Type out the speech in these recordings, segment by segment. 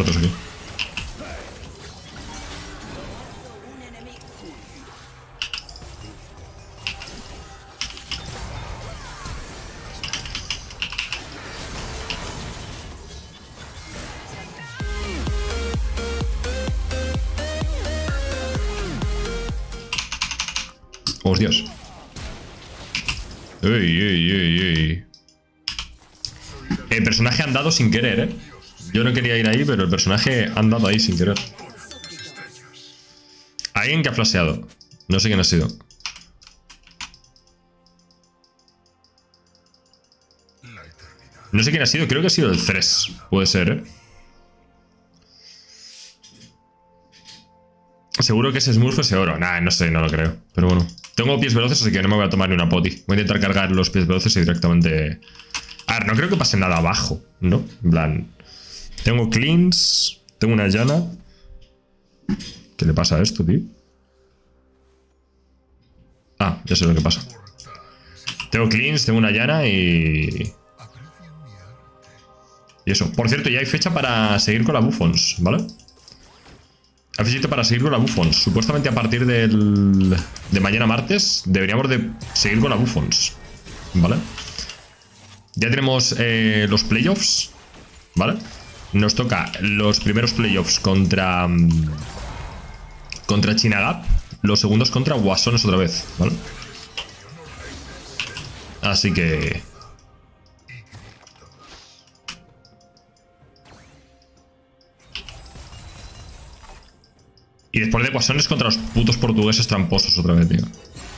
otros aquí. Hostias. Ey. El personaje ha andado sin querer, ¿eh? Yo no quería ir ahí, pero el personaje ha andado ahí sin querer. Alguien que ha flasheado. No sé quién ha sido. No sé quién ha sido, creo que ha sido el 3. Puede ser, ¿eh? Seguro que ese Smurf es oro. Nah, no sé, no lo creo. Pero bueno. Tengo pies veloces, así que no me voy a tomar ni una poti. Voy a intentar cargar los pies veloces y directamente... A ver, no creo que pase nada abajo, ¿no? En plan... Tengo cleans. Tengo una llana. ¿Qué le pasa a esto, tío? Ah, ya sé lo que pasa. Tengo cleans, tengo una llana y... Y eso. Por cierto, ya hay fecha para seguir con la Buffons, ¿vale? Hay fecha para seguir con la Buffons. Supuestamente a partir de mañana martes deberíamos de seguir con la Buffons, ¿vale? Ya tenemos los playoffs, ¿vale? Nos toca los primeros playoffs contra China Gap. Los segundos contra Guasones otra vez, ¿vale? Así que... Y después de Guasones contra los putos portugueses tramposos otra vez, tío.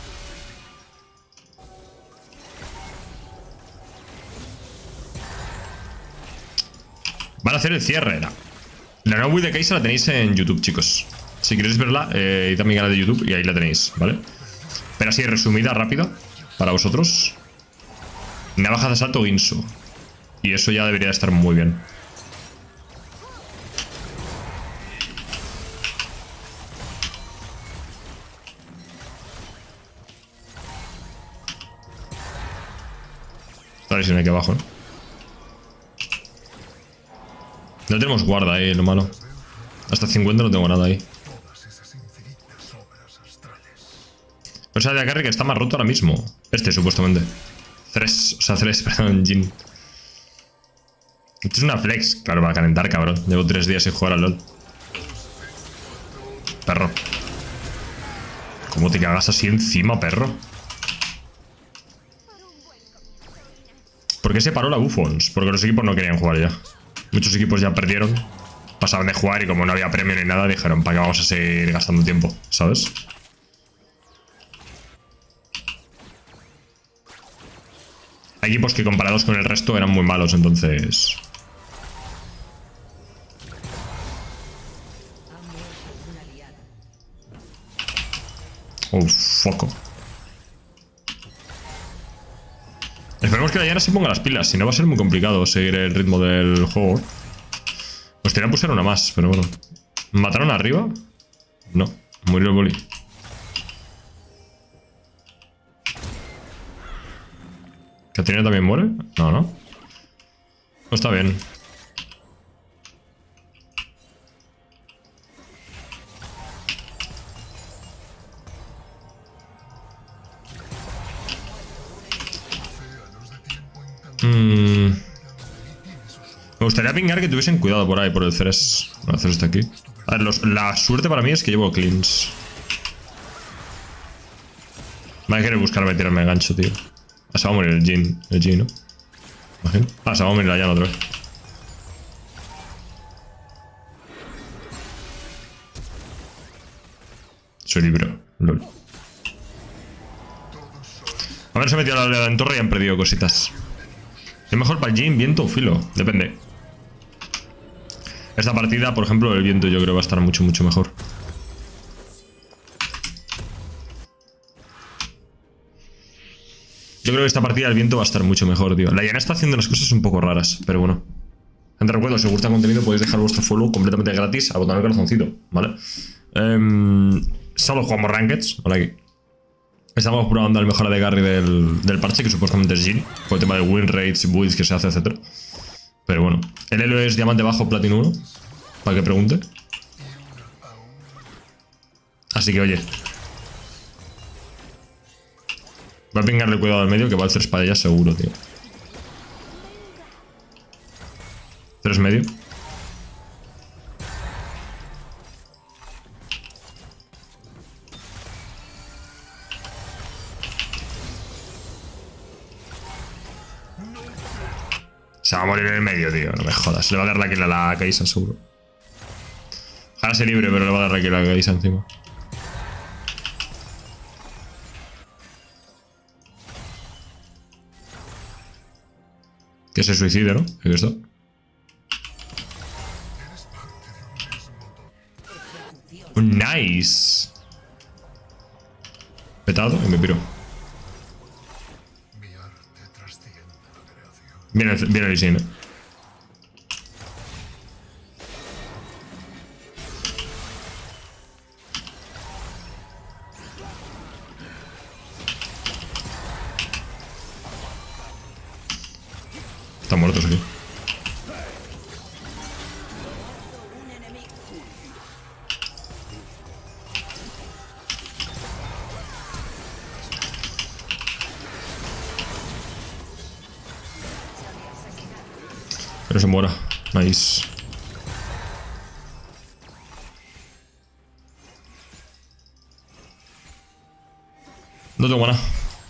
Van a hacer el cierre. La nueva build de Kai'Sa la tenéis en YouTube, chicos. Si queréis verla, id a mi canal de YouTube y ahí la tenéis, ¿vale? Pero así, resumida, rápida, para vosotros. Navaja de asalto Ginsu. Y eso ya debería estar muy bien. A ver si no hay aquí abajo, ¿no? No tenemos guarda ahí, lo malo. Hasta 50 no tengo nada ahí. O sea, de agarre que está más roto ahora mismo. Este, supuestamente. 3, perdón, Jin. Esto es una flex. Claro, para calentar, cabrón. Llevo 3 días sin jugar al LoL. Perro. ¿Cómo te cagas así encima, perro? ¿Por qué se paró la Buffons? Porque los equipos no querían jugar ya. Muchos equipos ya perdieron. Pasaban de jugar y como no había premio ni nada, dijeron, ¿para qué vamos a seguir gastando tiempo? ¿Sabes? Hay equipos que comparados con el resto eran muy malos, entonces... Oh, foco. Esperemos que la Yana se ponga las pilas, si no va a ser muy complicado seguir el ritmo del juego. Nos tenían que pusieron una más, pero bueno. ¿Mataron arriba? No, murió el boli. ¿Catrina también muere? No, no. No está bien. Me gustaría pingar que tuviesen cuidado por ahí, por el Ceres. El Ceres está aquí. A ver, la suerte para mí es que llevo cleans. Va a querer buscarme tirarme el gancho, tío. Ah, se va a morir el Jin, ¿no? Imagino. Ah, se va a morir la llana otra vez. Soy libro, lol. A ver, se ha metido a la oleada en torre y han perdido cositas. ¿Qué mejor para el Jin, viento o filo? Depende. Esta partida, por ejemplo, el viento yo creo va a estar mucho, mucho mejor. Yo creo que esta partida el viento va a estar mucho mejor, tío. La Yana está haciendo unas cosas un poco raras, pero bueno. Gente, recuerdo, si os gusta el contenido podéis dejar vuestro follow completamente gratis al botón del corazoncito, ¿vale? Solo jugamos Rankeds, ¿vale? Aquí. Estamos probando la mejora de Garry del parche, que supuestamente es Jin, por el tema de win rates, builds que se hace, etc. Pero bueno, el elo es diamante bajo, platino 1. para que pregunte. Así que, oye. Voy a pingarle cuidado al medio que va a hacer espadillas seguro, tío. 3 medio. Se va a morir en el medio, tío. No me jodas. Le va a dar la kill a la Kai'Sa, seguro. Ojalá sea libre, pero le va a dar la kill a la Kai'Sa encima. Que se suicide, ¿no? Aquí está. Nice. Petado y me piro. Viene el Lee Sin, ¿eh? Están muertos aquí. Pero se muera. Nice. No tengo nada.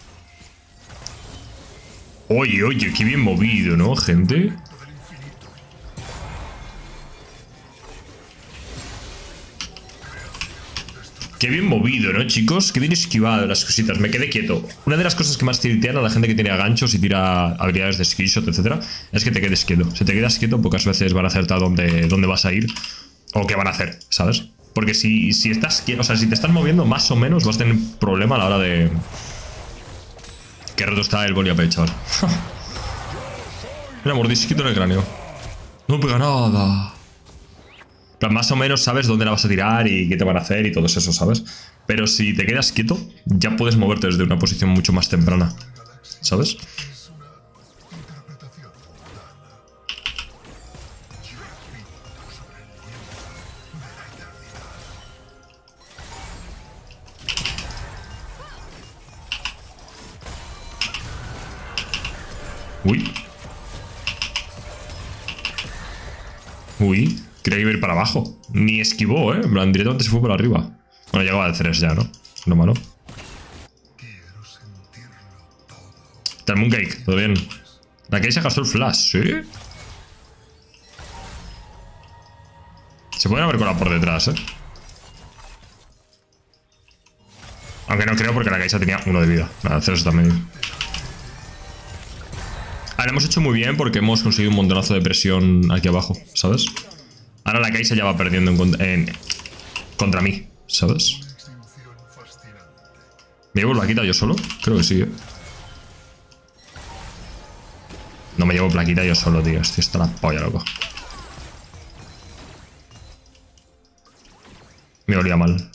Oye, oye, qué bien movido, ¿no, gente? Qué bien movido, ¿no, chicos? Qué bien esquivado las cositas. Me quedé quieto. Una de las cosas que más tiltean a la gente que tiene ganchos y tira habilidades de skillshot, etcétera, es que te quedes quieto. Si te quedas quieto, pocas veces van a acertar dónde vas a ir o qué van a hacer, ¿sabes? Porque si estás quieto, o sea, si te estás moviendo más o menos, vas a tener problema a la hora de... Qué roto está el Boliapé, chaval. Mira, mordisquito en el cráneo. No pega nada. Pero más o menos sabes dónde la vas a tirar y qué te van a hacer y todo eso, ¿sabes? Pero si te quedas quieto, ya puedes moverte desde una posición mucho más temprana, ¿sabes? Uy. Uy. Creía que iba a ir para abajo. Ni esquivó, ¿eh? En plan, directamente se fue por arriba. Bueno, llegaba al 3 ya, ¿no? Lo malo. Está el Mooncake, todo bien. La que se gastó el flash, ¿sí? Se pueden haber colado por detrás, ¿eh? Aunque no creo porque la Kai'Sa tenía 1 de vida. Nada, 0 está medio. Ahora hemos hecho muy bien porque hemos conseguido un montonazo de presión aquí abajo, ¿sabes? Ahora la Kai'Sa ya va perdiendo contra mí, ¿sabes? ¿Me llevo plaquita yo solo? Creo que sí, ¿eh? No me llevo plaquita yo solo, tío. Estoy hasta la polla, loco. Me olía mal.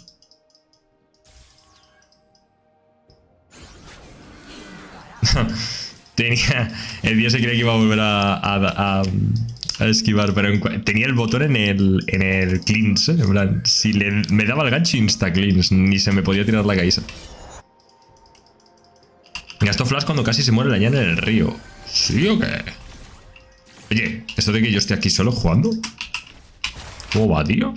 El tío se creía que iba a volver a esquivar, pero tenía el botón en el cleanse, en plan, si me daba el gancho insta cleanse, ni se me podía tirar la Kai'Sa. Gastó flash cuando casi se muere la llana en el río. ¿Sí o qué? Oye, esto de que yo esté aquí solo jugando, ¿cómo va, tío?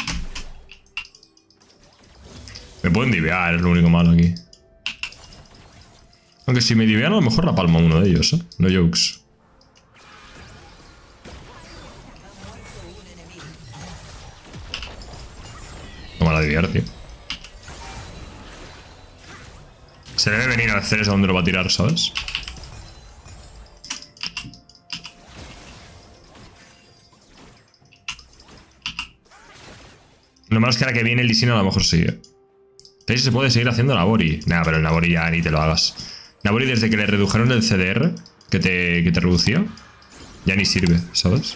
Me pueden divear, es lo único malo aquí. Aunque si me divean a lo mejor la palma uno de ellos, ¿eh? No jokes. No me la divear, tío. Se debe venir a hacer eso donde lo va a tirar, ¿sabes? Lo malo es que ahora que viene el Lee Sin a lo mejor sigue. ¿Sabéis si se puede seguir haciendo Nabori? Nah, pero el Nabori ya ni te lo hagas. Nabori desde que le redujeron el CDR, que te reducía, ya ni sirve, ¿sabes?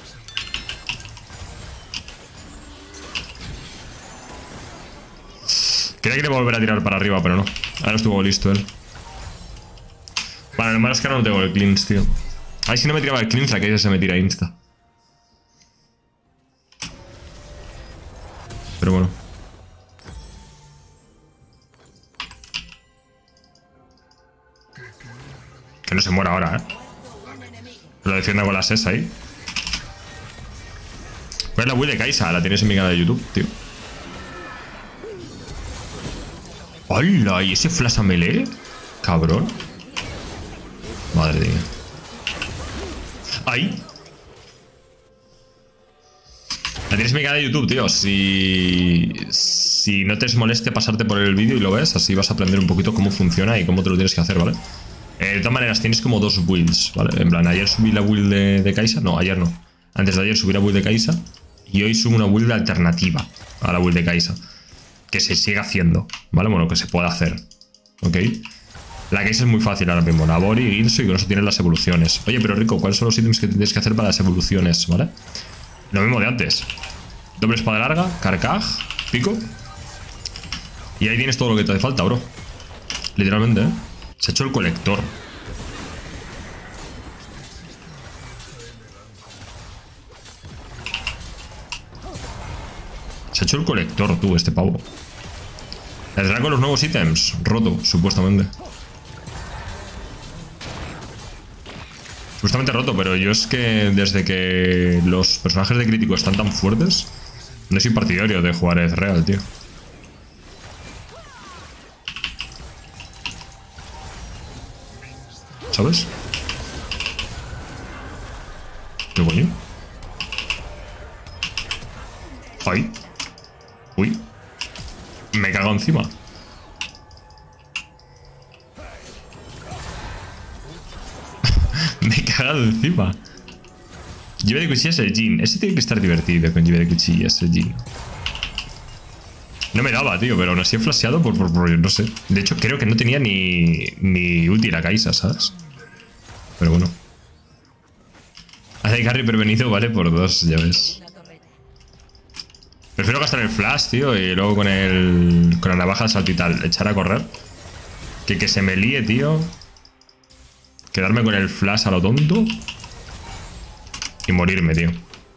Creía que le iba a volver a tirar para arriba, pero no. Ahora estuvo listo él. Vale, lo malo es que ahora no tengo el cleanse, tío. Ay, si no me tiraba el cleanse, la que se me tira insta. Pero bueno. Que no se muera ahora, Lo defienda con la SES ahí. ¿Cuál es la build de Kai'Sa? La tienes en mi canal de YouTube, tío. ¡Hola! ¿Y ese flash a melee? Cabrón. Madre mía. ¡Ahí! La tienes en mi canal de YouTube, tío. Si no te moleste pasarte por el vídeo y lo ves, así vas a aprender un poquito cómo funciona y cómo te lo tienes que hacer, ¿vale? De todas maneras, tienes como dos builds, ¿vale? En plan, ayer subí la build de Kai'Sa. No, ayer no. Antes de ayer subí la build de Kai'Sa. Y hoy subo una build alternativa a la build de Kai'Sa. Que se sigue haciendo, ¿vale? Bueno, que se puede hacer. ¿Ok? La Kai'Sa es muy fácil ahora mismo. Nabori, Guinsoo y con eso tienes las evoluciones. Oye, pero Rico, ¿cuáles son los ítems que tienes que hacer para las evoluciones, ¿vale? Lo mismo de antes. Doble espada larga, Carcaj, pico. Y ahí tienes todo lo que te hace falta, bro. Literalmente, ¿eh? Se ha hecho el colector. Se ha hecho el colector, tú, este pavo. ¿Vendrá con los nuevos ítems? Roto, supuestamente. Supuestamente roto, pero yo es que desde que los personajes de crítico están tan fuertes, no soy partidario de jugar Ezreal, tío. ¿Sabes? ¿Qué coño? ¡Ay! ¡Uy! Me cago encima. Me he cagado encima. Lluvia de cuchillas el Jhin. Ese tiene que estar divertido con lluvia de cuchillas el Jhin. No me daba, tío, pero aún así he flasheado por no sé. De hecho, creo que no tenía ni útil a Kai'Sa, ¿sabes? Pero bueno. Hace carry prevenido, vale, por 2, ya ves. Prefiero gastar el flash, tío, y luego con la navaja de salto y tal, echar a correr. Que se me líe, tío. Quedarme con el flash a lo tonto. Y morirme, tío.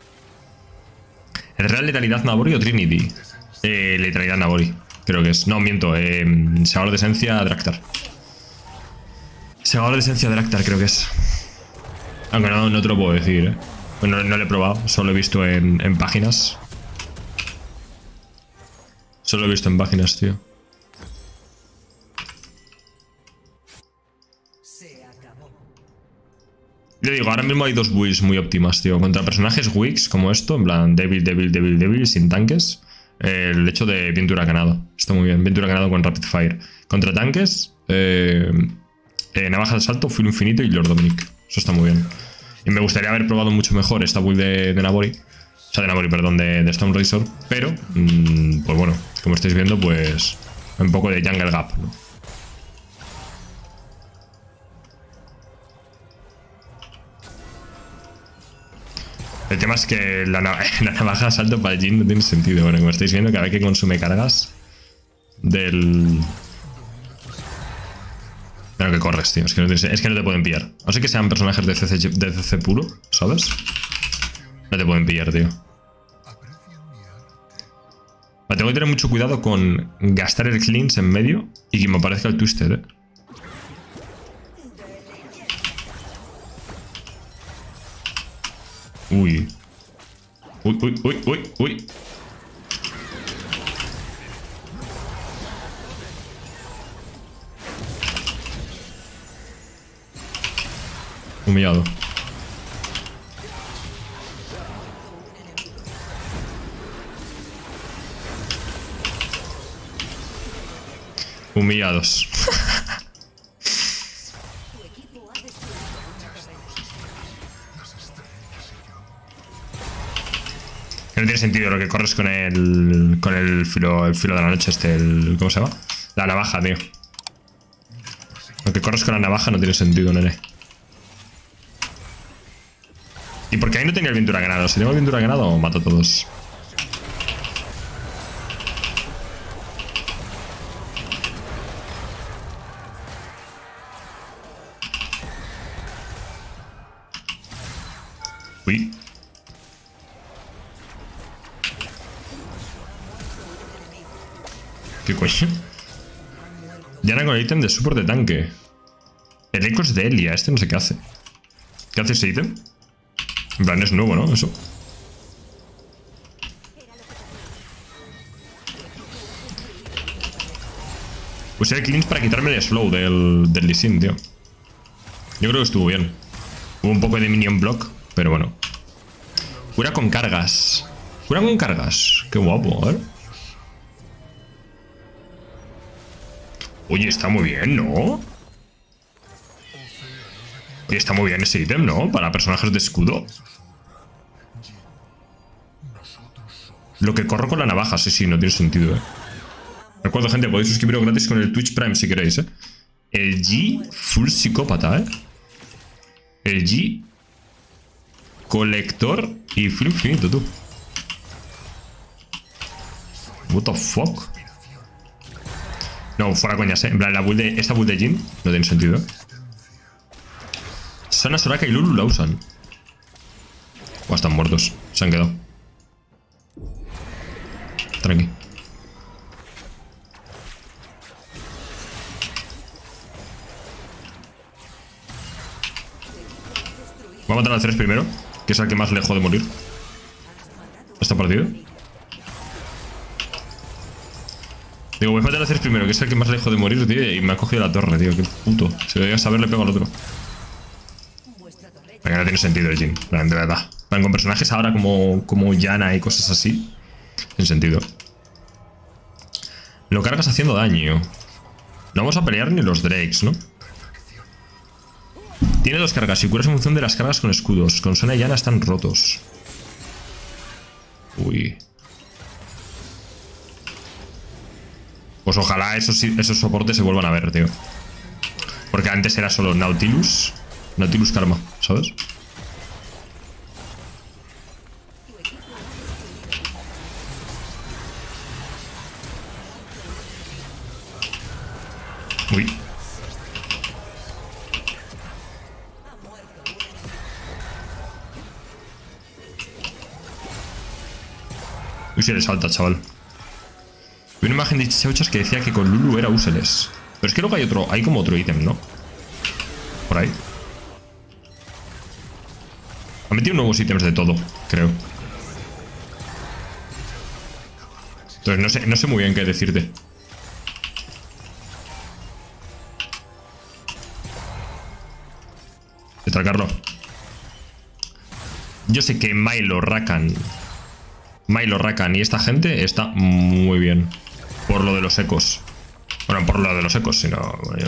¿Es real letalidad Nabori o Trinity? Letalidad Nabori, creo que es. No, miento. Segador de esencia Draktar. Segador de esencia Draktar, creo que es. Aunque no te lo puedo decir, ¿eh? No lo he probado, solo he visto en páginas. Solo he visto en páginas, tío. Yo digo, ahora mismo hay dos builds muy óptimas, tío. Contra personajes weaks como esto, en plan débil, sin tanques. El hecho de viento huracanado. Está muy bien. Viento huracanado con Rapid Fire. Contra tanques, navaja de salto, filo infinito y Lord Dominic. Eso está muy bien. Y me gustaría haber probado mucho mejor esta build de Nabori. O sea, de Nabori, perdón, de Storm Razor. Pero, pues bueno, como estáis viendo, pues un poco de Jungle Gap, ¿no? El tema es que la navaja de salto para el Jhin no tiene sentido. Bueno, como estáis viendo, cada vez que consume cargas del... Pero que corres, tío. Es que no te pueden pillar. No sé que sean personajes de CC puro, ¿sabes? No te pueden pillar, tío. Vale, tengo que tener mucho cuidado con gastar el cleanse en medio y que me aparezca el twisted, ¿eh? Uy. Uy. Humillado. Humillados. No tiene sentido lo que corres con el filo de la noche ¿cómo se llama? La navaja, tío. Lo que corres con la navaja no tiene sentido, nene. ¿Y por qué ahí no tenía el viento huracanado? Si tengo el viento huracanado, mato a todos. Uy. ¿Qué coño? Diana con el ítem de support de tanque. El eco es de Elia. Este no sé qué hace. ¿Qué hace ese ítem? En plan, es nuevo, ¿no? Eso. Usé el cleanse para quitarme el slow del Lee Sin, tío. Yo creo que estuvo bien. Hubo un poco de minion block, pero bueno. Cura con cargas. Cura con cargas. Qué guapo, a ver. Oye, está muy bien, ¿no? Oye, está muy bien ese ítem, ¿no? Para personajes de escudo. Lo que corro con la navaja, sí, no tiene sentido, ¿eh? Recuerdo, gente, podéis suscribiros gratis con el Twitch Prime si queréis, ¿eh? El G, full psicópata, ¿eh? El G, colector y full infinito, tú. What the fuck? No, fuera coñas, ¿eh? En plan, esta build de Jhin no tiene sentido, ¿eh? Sana, Soraka y Lulu la usan. O están muertos. Se han quedado. Tranqui. Voy a matar al 3 primero, que es el que más lejos de morir. ¿Está partido? Digo, voy a matar al 3 primero, que es el que más lejos de morir, tío. Y me ha cogido la torre, tío. Qué puto. Si lo debía saber, le pego al otro. Porque no tiene sentido el Jhin, de verdad. Con personajes ahora como Yana y cosas así, sin sentido. Lo cargas haciendo daño. No vamos a pelear ni los Drakes, ¿no? Tiene 2 cargas y curas en función de las cargas con escudos. Con Sona y Yana están rotos. Uy. Pues ojalá esos soportes se vuelvan a ver, tío. Porque antes era solo Nautilus Karma, ¿sabes? Uy. Uy, se le salta, chaval. Vi una imagen de Chichauchas que decía que con Lulu era useless. Pero es que luego hay como otro ítem, ¿no? Por ahí. Ha metido nuevos ítems de todo, creo. Entonces no sé muy bien qué decirte. De tracarlo. Yo sé que Milo, Rakan y esta gente está muy bien. Por lo de los ecos. Bueno, por lo de los ecos, sino... Bueno,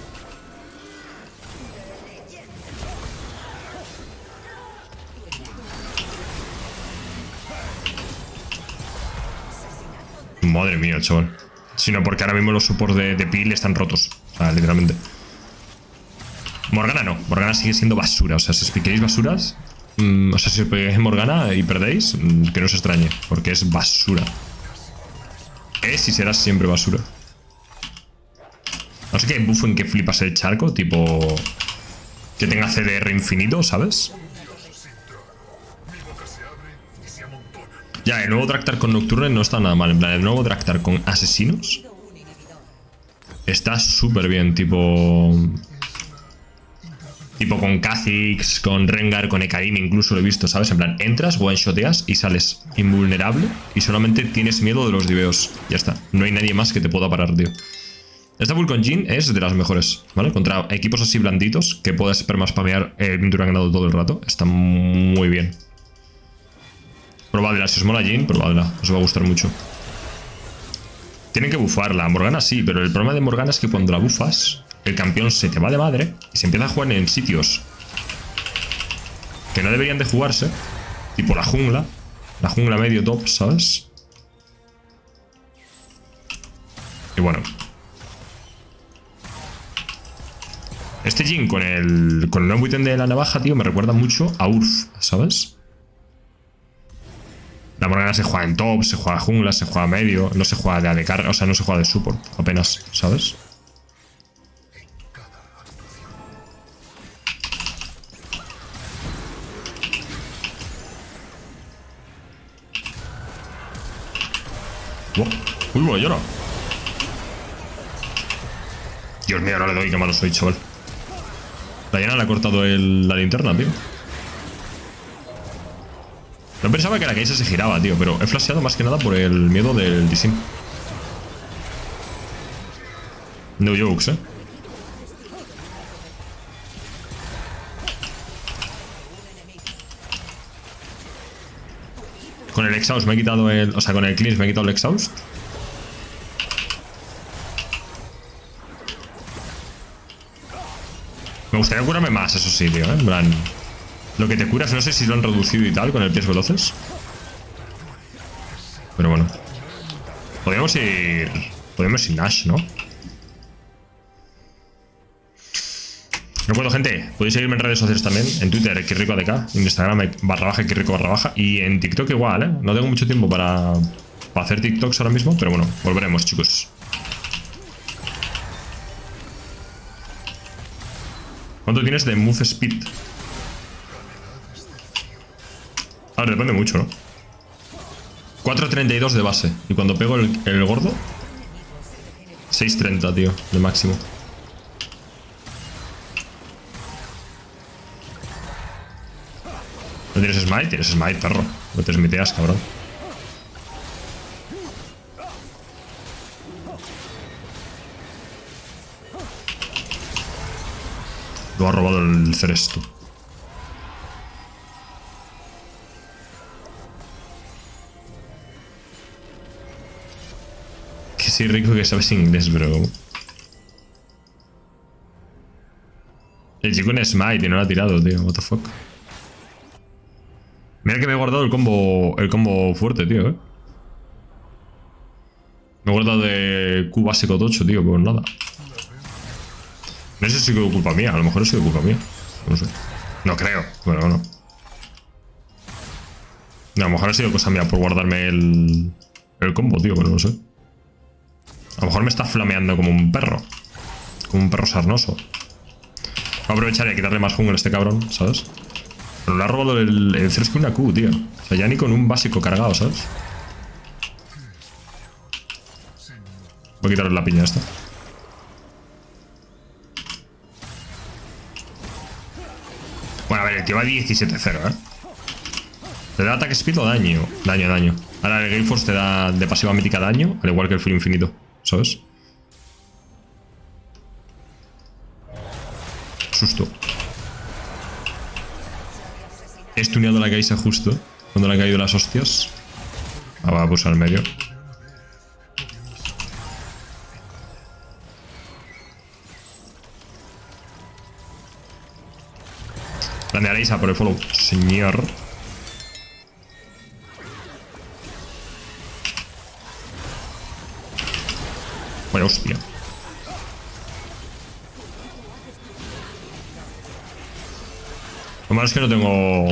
madre mía, chaval. Sino porque ahora mismo los supports de pil están rotos. O sea, literalmente. Morgana no. Morgana sigue siendo basura. O sea, si os piquéis basuras... o sea, si os pegáis Morgana y perdéis, que no os extrañe. Porque es basura. Es y será siempre basura. No sé qué buff en que flipas el charco. Tipo... Que tenga CDR infinito, ¿sabes? Ya, el nuevo Draktar con Nocturne no está nada mal. En plan, el nuevo Draktar con asesinos está súper bien, tipo con Kha'Zix, con Rengar, con Ekarim incluso lo he visto, ¿sabes? En plan, entras, one-shoteas y sales invulnerable y solamente tienes miedo de los diveos. Ya está, no hay nadie más que te pueda parar, tío. Esta build con Jhin es de las mejores, ¿vale? Contra equipos así blanditos que puedas permaspamear el Duranganado todo el rato. Está muy bien. Probadla, si os mola Jhin, probadla, os va a gustar mucho. Tienen que bufarla, Morgana sí, pero el problema de Morgana es que cuando la bufas, el campeón se te va de madre y se empieza a jugar en sitios que no deberían de jugarse, tipo la jungla medio top, ¿sabes? Y bueno. Este Jhin con el nuevo ítem de la navaja, tío, me recuerda mucho a Urf, ¿sabes? La Morgana se juega en top, se juega jungla, se juega medio, no se juega de carga, o sea, no se juega de support, apenas, ¿sabes? Uy, bueno, llora. Dios mío, no le doy, qué malo soy, chaval. La Diana le ha cortado la linterna, tío. No pensaba que la Kai'Sa se giraba, tío, pero he flasheado más que nada por el miedo del Disim. No jokes, Con el exhaust me he quitado el... O sea, con el cleanse me he quitado el exhaust. Me gustaría curarme más, eso sí, tío, En plan... Lo que te curas, no sé si lo han reducido y tal con el pies veloces. Pero bueno. Podríamos ir... Podríamos ir Nash, ¿no? Recuerdo, gente, podéis seguirme en redes sociales también. En Twitter, KirricoADK. En Instagram, /Kirrico_. Y en TikTok igual, No tengo mucho tiempo para hacer TikToks ahora mismo. Pero bueno, volveremos, chicos. ¿Cuánto tienes de move speed? A ver, depende mucho, ¿no? 4.32 de base. Y cuando pego el gordo 6.30, tío, de máximo. ¿No tienes smite? Tienes smite, perro. No te smiteas, cabrón. Lo ha robado el Ceresto. Que sí, rico que sabes inglés, bro. El chico en smite y no lo ha tirado, tío. What the fuck. Mira que me he guardado el combo fuerte, tío, Me he guardado de Q básico tocho, tío, por nada. No sé si es culpa mía, a lo mejor ha sido culpa mía. No sé. No creo, bueno, no. No, a lo mejor ha sido cosa mía por guardarme el combo, tío, pero no sé. A lo mejor me está flameando como un perro. Como un perro sarnoso. Voy a aprovechar y a quitarle más jungle a este cabrón, ¿sabes? Pero le ha robado el Thresh con una Q, tío. O sea, ya ni con un básico cargado, ¿sabes? Voy a quitarle la piña esta. Bueno, a ver, el tío va 17-0, ¿Te da ataque speed o daño? Daño. Ahora el Gale Force te da de pasiva mítica daño, al igual que el filo infinito, ¿sabes? Susto. He stuneado la Kai'Sa justo cuando le han caído las hostias. Va a pulsar al medio. Grande Aleisa por el follow. Señor. Vaya hostia. Lo malo es que no tengo...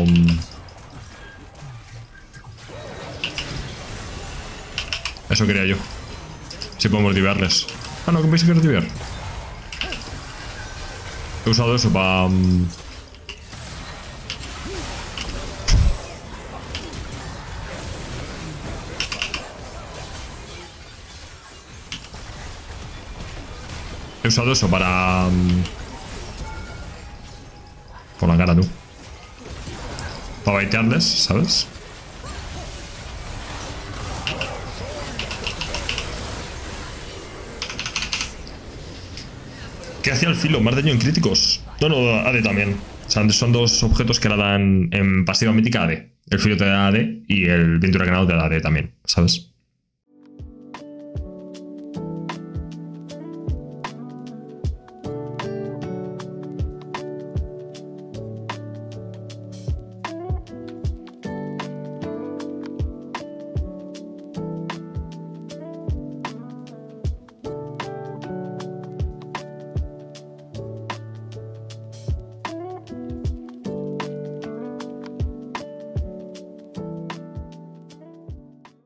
Eso quería yo. Si podemos divearles. Ah, no, que vais a querer divear. He usado eso para... He usado eso para... Por la cara, tú. Para baitearles, ¿sabes? ¿Qué hacía el filo? Más daño en críticos. No, AD también. O sea, son dos objetos que la dan en pasiva mítica AD. El filo te da AD y el viento huracanado te da AD también, ¿sabes?